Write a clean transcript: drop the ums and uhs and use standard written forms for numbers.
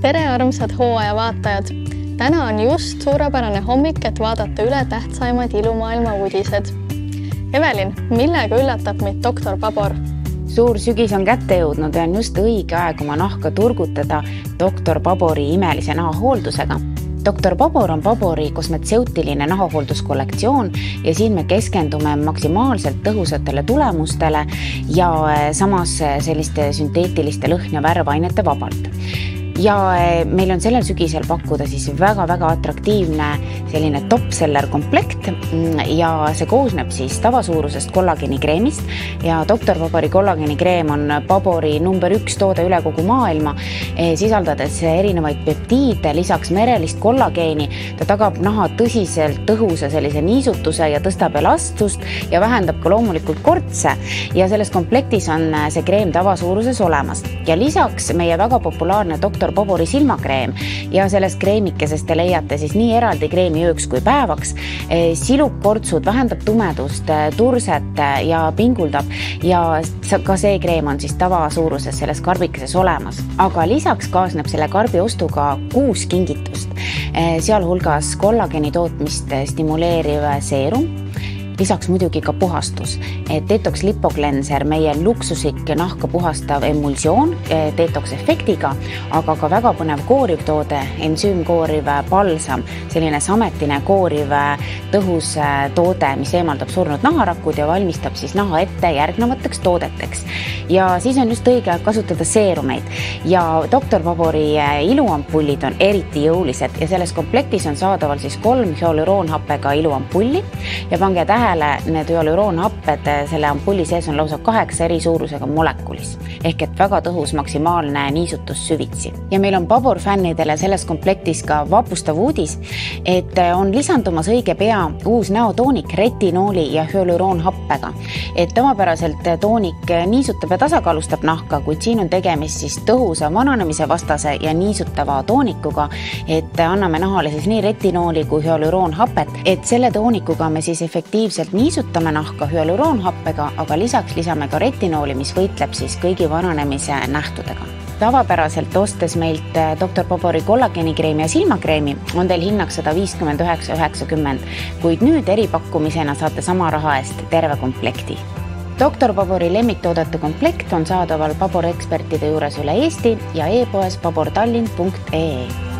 Tere armsad hooaja vaatajad! Täna on just suurepärane hommik, et vaadata üle tähtsaimad ilumaailma uudised. Evelin, millega üllatab meid doktor Pabor? Suur sügis on kätte jõudnud ja on just õige aeg oma nahka turgutada doktor Pabori imelise nahahooldusega. Doktor Pabor on Pabori kosmetseutiline nahahoolduskollektsioon ja siin me keskendume maksimaalselt tõhusatele tulemustele ja samas selliste sünteetiliste lõhn- ja värvainete vabalt. Ja meil on sellel sügisel pakkuda siis väga-väga atraktiivne selline top-seller komplekt ja see koosneb siis tavasuurusest kollageenikreemist ja doktor Pabori kollageenikreem on Pabori number 1 toode üle kogu maailma, sisaldades erinevaid peptiide, lisaks merelist kollageeni. Ta tagab naha tõsiselt tõhusa sellise niisutuse ja tõstab elastust ja vähendab ka loomulikult kortse ja selles komplektis on see kreem tavasuuruses olemas. Ja lisaks meie väga populaarne doktor Pabori silmakreem ja selles kreemikeses te leiate siis nii eraldi kreemi ööks kui päevaks, silub kortsud, vähendab tumedust, turset ja pinguldab ja ka see kreem on siis tavasuuruses selles karbikeses olemas. Aga lisaks kaasneb selle karbi ostuga 6 kingitust, sealhulgas kollageeni tootmist stimuleeriv seerum, lisaks muidugi ka puhastus. Detox lipoklenser, meie luksusik nahka puhastav emulsioon detox efektiga, aga ka väga põnev kooriv toode, ensüümkooriv balsam, selline sametine kooriv tõhus toode, mis eemaldab surnud naharakud ja valmistab siis naha ette järgnevateks toodeteks. Ja siis on just õige kasutada seerumeid ja doktor Pabori iluampullid on eriti jõulised ja selles komplektis on saadaval siis 3 hüalüroonhappega iluampulli ja pange need hüalüroonhapped, selle ampulli sees on lausa 8 eri suurusega molekulis, ehk et väga tõhus maksimaalne niisutus süvitsi. Ja meil on Pabor fännidele selles komplektis ka vapustav uudis, et on lisandumas õige pea uus näotoonik retinooli ja hüalüroonhappega. Et tavapäraselt toonik niisutab ja tasakaalustab nahka, kuid siin on tegemist siis tõhusa vananemise vastase ja niisutava toonikuga, et anname nahale siis nii retinooli kui hüalüroonhapet, et selle toonikuga me siis efektiivselt niisutame nahka hüalüroonhappega, aga lisaks lisame ka retinooli, mis võitleb siis kõigi vananemise nähtudega. Tavapäraselt ostes meilt doktor Pabori kollageenikreemi ja silmakreemi on teil hinnaks 159,90, kuid nüüd eripakkumisena saate sama raha eest terve komplekti. Doktor Pabori lemmiktoodete komplekt on saadaval Pabor ekspertide juures üle Eesti ja e-poes pabortallinn.ee.